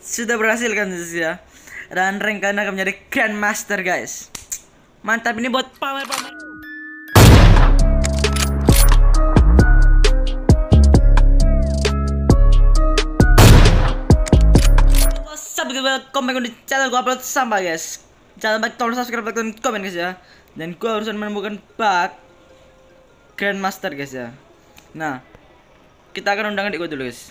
sudah berhasil kan guys ya. Dan rank kalian akan menjadi Grandmaster guys. Mantap, ini buat pamer-pamer. Welcome back di channel gua upload sampah guys. Jangan lupa tombol subscribe, like, dan komen guys ya. Dan gua harus menemukan bug Grandmaster guys ya. Nah, kita akan undang adik gua dulu guys.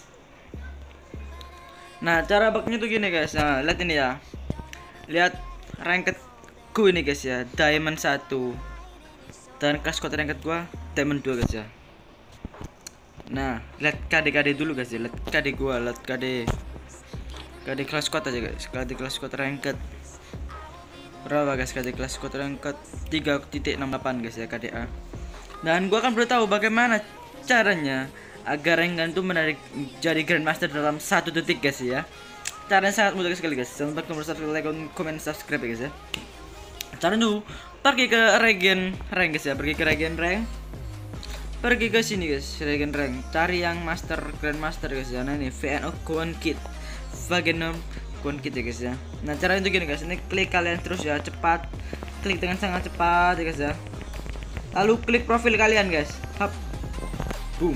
Nah, cara bugnya tuh gini guys. Nah, lihat ini ya. Lihat ranked ku ini guys ya. Diamond 1. Dan kelas squad ranked gua Diamond 2 guys ya. Nah, lihat KD dulu guys ya. Lihat KD gua, lihat KD kelas squad aja guys. KD kelas squad ranked berapa guys? KD kelas squad ranked 3.68 guys ya KDA. Dan gua akan perlu tahu bagaimana caranya agar rank itu menarik jadi Grandmaster dalam 1 detik guys ya. Caranya sangat mudah sekali guys. Jangan lupa tombol subscribe, like, komen, subscribe ya guys ya. Cara dulu pergi ke regen rank guys ya. Pergi ke regen rank. Pergi ke sini guys, regen rank. Cari yang master Grandmaster guys ya. Nah ini VNO Quon Kit. Vagenum Quon Kit ya guys ya. Nah caranya itu gini guys. Ini klik kalian terus ya, cepat. Klik dengan sangat cepat ya guys ya. Lalu klik profil kalian guys. Hap. Boom.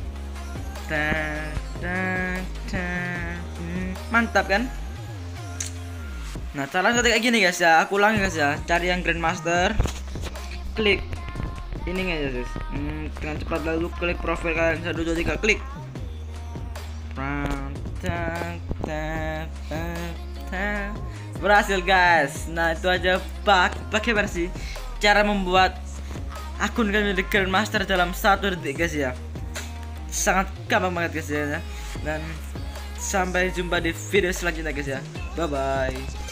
Mantap kan? Nah cara kayak gini guys ya. Aku ulangi guys ya. Cari yang Grandmaster, klik ini aja guys. Dengan cepat lalu klik profil kalian. 1, 2, 3 klik. Berhasil guys. Nah itu aja bagaimana sih cara membuat akun kalian menjadi Grandmaster dalam 1 detik guys ya. Sangat gampang banget guys ya. Dan sampai jumpa di video selanjutnya guys ya. Bye bye.